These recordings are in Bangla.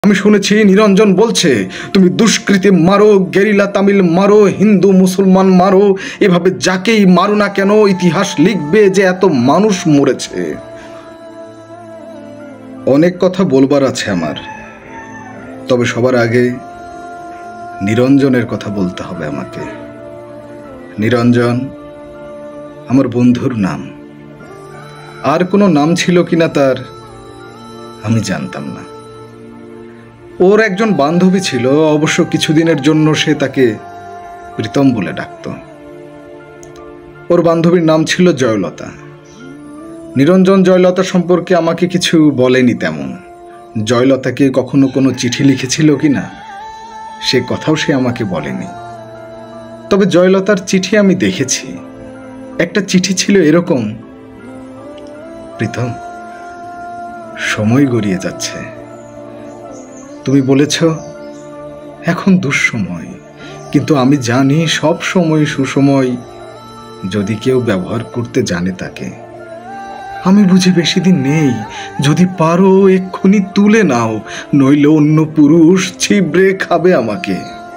আমি শুনেছি নিরঞ্জন বলছে তুমি দুষ্কৃতী মারো, গেরিলা তামিল মারো, হিন্দু মুসলমান মারো, এভাবে যাকেই মারো না কেন ইতিহাস লিখবে যে এত মানুষ মরেছে। অনেক কথা বলবার আছে আমার, তবে সবার আগে নিরঞ্জনের কথা বলতে হবে আমাকে। নিরঞ্জন আমার বন্ধুর নাম, আর কোনো নাম ছিল কিনা তার আমি জানতাম না। ওর একজন বান্ধবী ছিল, অবশ্য কিছুদিনের জন্য সে তাকে প্রীতম বলে ডাকত। ওর বান্ধবীর নাম ছিল জয়লতা। নিরঞ্জন জয়লতা সম্পর্কে আমাকে কিছু বলেনি তেমন। জয়লতাকে কখনো কোনো চিঠি লিখেছিল কিনা সে কথাও সে আমাকে বলেনি। তবে জয়লতার চিঠি আমি দেখেছি। একটা চিঠি ছিল এরকম: প্রীতম, সময় গড়িয়ে যাচ্ছে। তুমি বলেছ এখন দুঃসময়, কিন্তু আমি জানি সব সময় সুসময় যদি কেউ ব্যবহার করতে জানে তাকে। আমি বুঝি বেশি দিন নেই, যদি পারো এক্ষুনি তুলে নাও, নইলে অন্য পুরুষ ছিবড়ে খাবে আমাকে।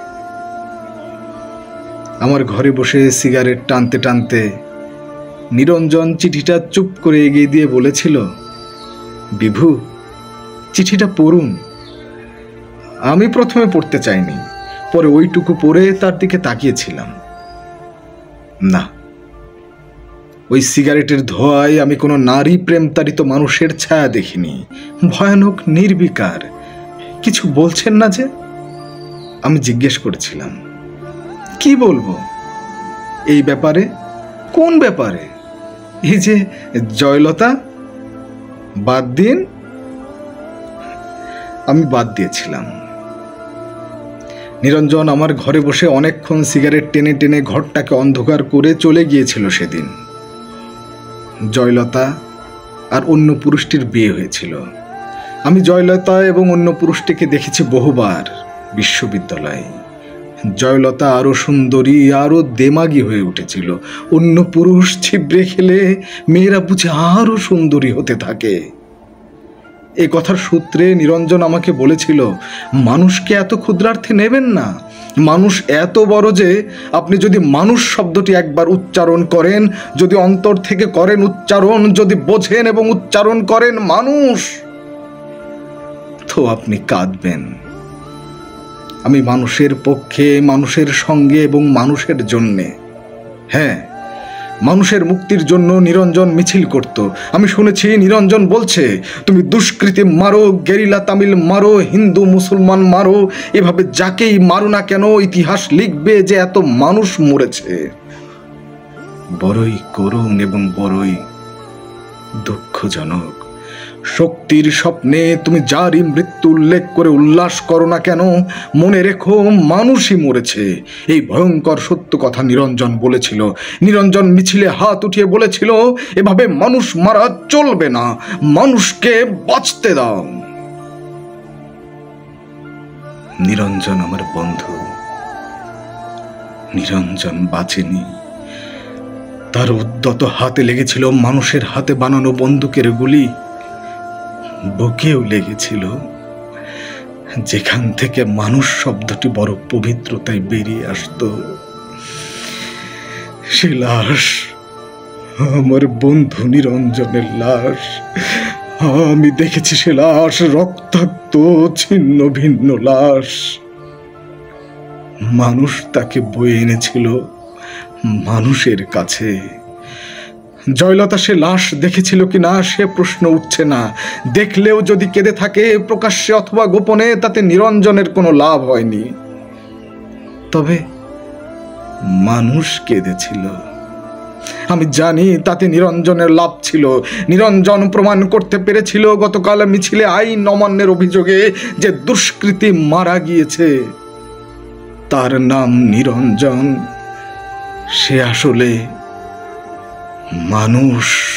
আমার ঘরে বসে সিগারেট টানতে টানতে নিরঞ্জন চিঠিটা চুপ করে এগিয়ে দিয়ে বলেছিল, বিভু, চিঠিটা পড়ুন। আমি প্রথমে পড়তে চাইনি, পরে ওইটুকু পড়ে তার দিকে তাকিয়েছিলাম। না, ওই সিগারেটের ধোঁয়ায় আমি কোনো নারী প্রেমতাড়িত মানুষের ছায়া দেখিনি। ভয়ানক নির্বিকার। কিছু বলছেন না যে? আমি জিজ্ঞেস করেছিলাম, কি বলবো এই ব্যাপারে? কোন ব্যাপারে? এই যে জয়লতা? বাদ দিন। আমি বাদ দিয়েছিলাম। নিরঞ্জন আমার ঘরে বসে অনেকক্ষণ সিগারেট টেনে টেনে ঘরটাকে অন্ধকার করে চলে গিয়েছিল সেদিন। জয়লতা আর অন্য পুরুষটির বিয়ে হয়েছিল। আমি জয়লতা এবং অন্য পুরুষটিকে দেখেছি বহুবার বিশ্ববিদ্যালয়ে। জয়লতা আরো সুন্দরী, আরো দেমাগী হয়ে উঠেছিল। অন্য পুরুষ ছিবড়ে খেলে মেয়েরা বুঝে আরো সুন্দরী হতে থাকে। এই কথার সূত্রে নিরঞ্জন আমাকে বলেছিল, মানুষকে এত ক্ষুদ্রার্থে নেবেন না। মানুষ এত বড় যে আপনি যদি মানুষ শব্দটি একবার উচ্চারণ করেন, যদি অন্তর থেকে করেন উচ্চারণ, যদি বোঝেন এবং উচ্চারণ করেন মানুষ, তো আপনি কাঁদবেন। আমি মানুষের পক্ষে, মানুষের সঙ্গে এবং মানুষের জন্যে, হ্যাঁ, মানুষের মুক্তির জন্য নিরঞ্জন মিছিল করত। আমি শুনেছি নিরঞ্জন বলছে তুমি দুষ্কৃতী মারো, গেরিলা তামিল মারো, হিন্দু মুসলমান মারো, এভাবে যাকেই মারো না কেন ইতিহাস লিখবে যে এত মানুষ মরেছে। বড়ই করুণ এবং বড়ই দুঃখজনক। শক্তির স্বপ্নে তুমি যারই মৃত্যু উল্লেখ করে উল্লাস করো না কেন, মনে রেখো মানুষই মরেছে। এই ভয়ঙ্কর সত্য কথা নিরঞ্জন বলেছিল। নিরঞ্জন মিছিলে হাত উঠিয়ে বলেছিল, এভাবে মানুষ মারা চলবে না, মানুষকে বাঁচতে দাও। নিরঞ্জন আমার বন্ধু। নিরঞ্জন বাঁচেনি। তার উদ্যত হাতে লেগেছিল মানুষের হাতে বানানো বন্দুকের গুলি। বুকেও লেগেছিল, যেখান থেকে মানুষ শব্দটি বড় পবিত্রতায় বেরিয়ে আসতো। সে লাশ আমার বন্ধু নিরঞ্জনের লাশ। আমি দেখেছি সে লাশ, রক্তাক্ত ছিন্ন ভিন্ন লাশ। মানুষ তাকে বয়ে এনেছিল মানুষের কাছে। জয়লতা সে লাশ দেখেছিল কিনা সে প্রশ্ন উঠছে না। দেখলেও যদি কেঁদে থাকে প্রকাশ্যে অথবা গোপনে, তাতে নিরঞ্জনের কোনো লাভ হয়নি। তবে মানুষ কেঁদেছিল, আমি জানি তাতে নিরঞ্জনের লাভ ছিল। নিরঞ্জন প্রমাণ করতে পেরেছিল গতকাল মিছিলে আইন অমান্যের অভিযোগে যে দুষ্কৃতী মারা গিয়েছে তার নাম নিরঞ্জন। সে আসলে মানুষ।